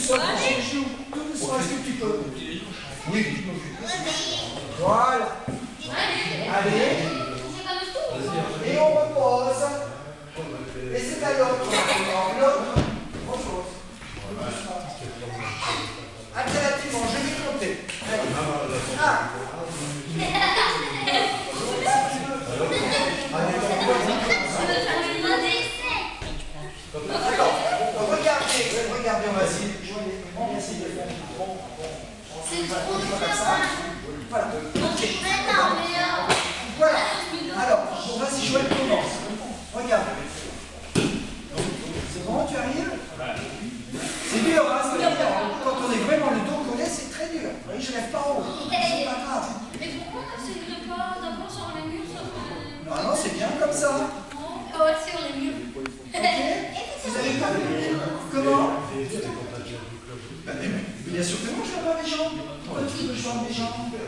doucement, tout doucement, est-ce que tu peux? Oui. Voilà. Allez. Et on repose. Et c'est à l'autre. L'autre, autre chose. Alternativement, je vais compter. Allez. 1. Alors, regardez, on va essayer de faire. C'est trop comme ça. Voilà. Voilà. Alors, vas-y, Joël, commence. Regarde. C'est bon, tu arrives? C'est dur, hein, c'est dur. Quand on est vraiment le dos collé, c'est très dur. Vous voyez, je lève pas haut. C'est pas grave. Mais pourquoi on n'essaye pas d'abord sur les murs? Non, c'est bien comme ça. Oh, sur les murs. Ok. Vous avez compris? Comment? Bien sûr que non, je vais voir mes jambes. Pourquoi tu veux que je vois mes jambes?